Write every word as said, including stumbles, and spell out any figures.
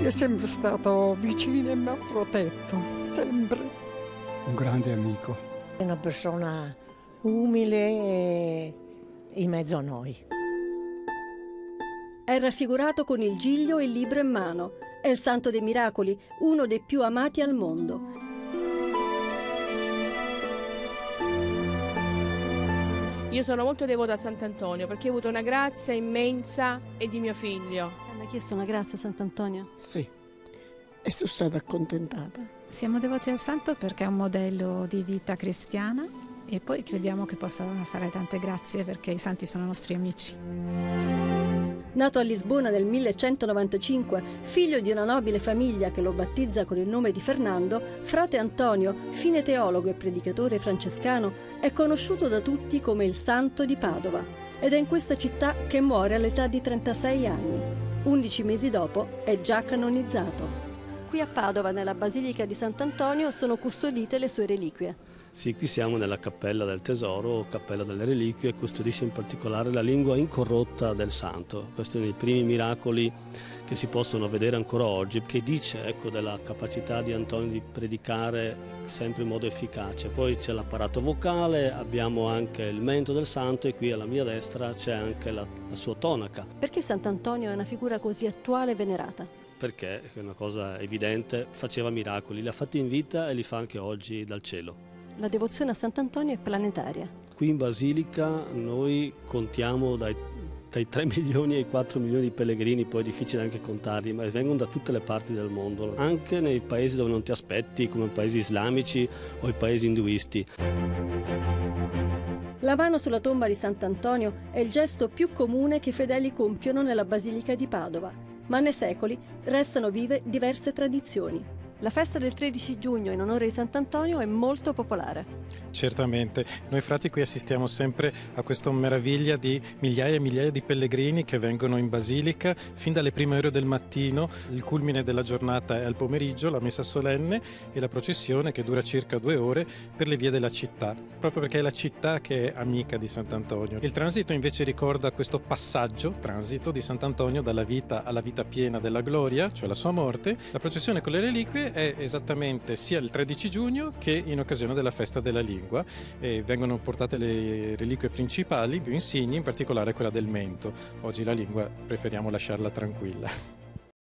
è sempre stato vicino e mi ha protetto, sempre. Un grande amico. È una persona umile e in mezzo a noi. È raffigurato con il giglio e il libro in mano. È il santo dei miracoli, uno dei più amati al mondo. Io sono molto devota a Sant'Antonio perché ho avuto una grazia immensa e di mio figlio. Mi ha chiesto una grazia a Sant'Antonio? Sì, e sono stata accontentata. Siamo devoti al santo perché è un modello di vita cristiana e poi crediamo che possa fare tante grazie perché i santi sono nostri amici. Nato a Lisbona nel millecentonovantacinque, figlio di una nobile famiglia che lo battezza con il nome di Fernando, frate Antonio, fine teologo e predicatore francescano, è conosciuto da tutti come il Santo di Padova ed è in questa città che muore all'età di trentasei anni. Undici mesi dopo è già canonizzato. Qui a Padova, nella Basilica di Sant'Antonio, sono custodite le sue reliquie. Sì, qui siamo nella Cappella del Tesoro, Cappella delle Reliquie, custodisce in particolare la lingua incorrotta del santo. Questo è uno dei primi miracoli che si possono vedere ancora oggi, che dice ecco, della capacità di Antonio di predicare sempre in modo efficace. Poi c'è l'apparato vocale, abbiamo anche il mento del santo e qui alla mia destra c'è anche la, la sua tonaca. Perché Sant'Antonio è una figura così attuale e venerata? Perché, è una cosa evidente, faceva miracoli, li ha fatti in vita e li fa anche oggi dal cielo. La devozione a Sant'Antonio è planetaria. Qui in Basilica noi contiamo dai, dai tre milioni ai quattro milioni di pellegrini, poi è difficile anche contarli, ma vengono da tutte le parti del mondo, anche nei paesi dove non ti aspetti, come i paesi islamici o i paesi induisti. La mano sulla tomba di Sant'Antonio è il gesto più comune che i fedeli compiono nella Basilica di Padova, ma nei secoli restano vive diverse tradizioni. La festa del tredici giugno in onore di Sant'Antonio è molto popolare. Certamente, noi frati qui assistiamo sempre a questa meraviglia di migliaia e migliaia di pellegrini che vengono in Basilica fin dalle prime ore del mattino. Il culmine della giornata è al pomeriggio, la messa solenne e la processione che dura circa due ore per le vie della città, proprio perché è la città che è amica di Sant'Antonio. Il transito invece ricorda questo passaggio, transito di Sant'Antonio dalla vita alla vita piena della gloria, cioè la sua morte. La processione con le reliquie è esattamente sia il tredici giugno che in occasione della festa della lingua e vengono portate le reliquie principali più insigni, in particolare quella del mento. Oggi la lingua preferiamo lasciarla tranquilla.